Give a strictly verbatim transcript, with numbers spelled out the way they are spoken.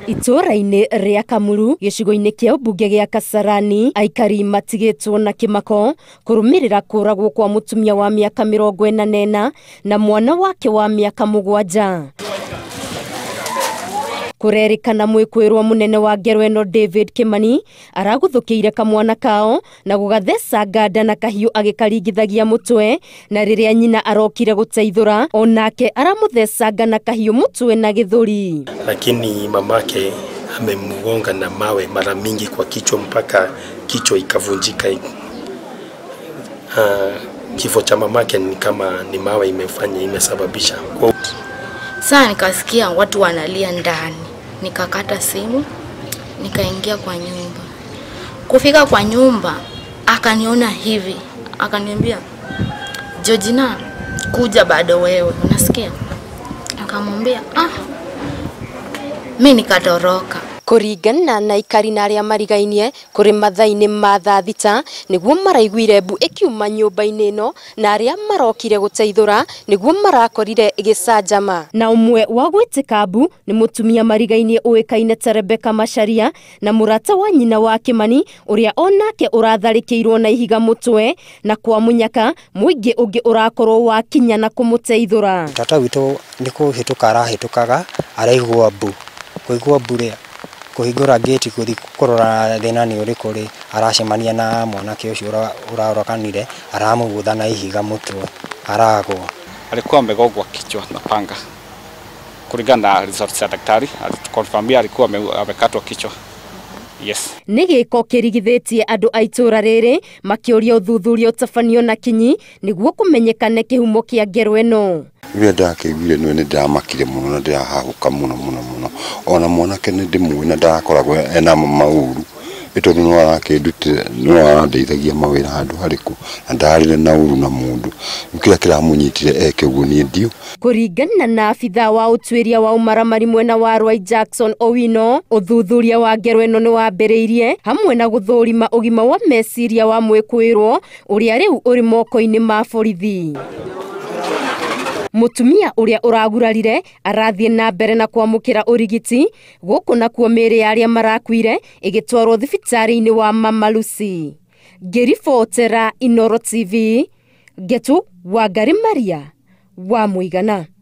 Itũra-inĩ ria Kamuru gĩcigo-inĩ kĩa ũmbunge gĩa Kasarani, aikari matigĩtwo na kĩmako kũrũmĩrĩra kũragwo kwa mũtumia wa mĩaka mĩrongo ĩna na ĩna na mwana wake wa mĩaka mũgwanja. Kurerikana mwĩkwĩrwo munene wa ngero ĩno David Kimani araguthũkĩire kamwana kao na gũgatheca nganda na kahiũ agĩkaringithagia mũtwe, na rĩrĩa nyina arokire gũteithũra onake aramũthecanga na kahiũ mũtwe na gĩthũri. Lakini mamake amemgonga na mawe mara mingi kwa kichwa mpaka kichwa ikavunjika. Uh, kifo cha mamake ni kama ni mawe imefanya imesababisha. Sasa nikasikia watu wanalia ndani. Nikakata simu, nikaingia kwa nyumba. Kufika kwa nyumba, akaniona hivi, akaniambia, "Georgina, kuja bado wewe, unasikia?" Akamwambia, "Ah." Mimi nikatoroka. Kuringana na ikari na arĩa marigainie kũrĩ mathaa-inĩ ma thaa thita nĩguo maraiguire mbu ĩkiuma nyũmba-inĩ ĩno, na arĩa marokire gũteithũra nĩguo marakorire ĩgĩcanjama. Na ũmwe wa gwĩtĩka mbu nĩ mũtumia marigainie ũĩkaine ta Rebecca Macharia na mũrata wa nyina wa Kimani ũrĩa onake ũratharĩkĩirwo na ihiga mũtwe, na kwa mũnyaka mũingĩ ũngĩ ũrakorwo wakinya na kũmũteithũra. Tata witũ nĩ kũhĩtũka arahĩtũkaga araigua mbu, kũigua mbu rĩa kuhingura gate kuthi kurora thina ni uri kuri aracemania na mwanake ucio uraorokanire aramugutha na ihiga mutwe aragwo. Alikuwa amegogwa kichwa na panga. Kulingana na result ya daktari alikonfirmia alikuwa amekatwa kichwa. Yes. Nĩ gĩko kĩrigithĩtie andũ a itũra rĩrĩ makĩũria ũthuthuria ũtabanio na kinyi nĩguo kũmenyekane kĩhumo kĩa ngero ĩno. Rĩrĩa ndakĩiguire nĩ ndamakire mũno na ndĩrahahuka mũno mũno mũno. Ona mwanake nĩ ndĩmũĩ na ndakoragwo ena maũru. Ĩtondũ no arakĩndutire no arandeithagia mawĩra handũ harĩkũ na ndarĩre na ũru na mũndũ. Kĩrĩa kĩramũnyitire eke ũguo nĩ ndio. Kũringana na abitha wa ũtuĩria wa ũmaramari mwena wa Rwai Jackson Owino, ũthuthuria wa ngero ĩno nĩ wambĩrĩirie hamwe na gũthũrima ũgima wa meciria wa mwĩkwĩrwo ũrĩa rĩu ũrĩ moko-inĩ ma borithi. Mutumia uria uragurarire arathiĩ na mbere na kwamũkĩra ũrigiti, gũkũ nakuo mĩĩrĩ ya arĩa marakuire ĩgĩtwarwo thibitarĩ-inĩ wa Mama Lucy. Ngĩribotera Inooro T V, Getu Wangari Maria wa Mũigana.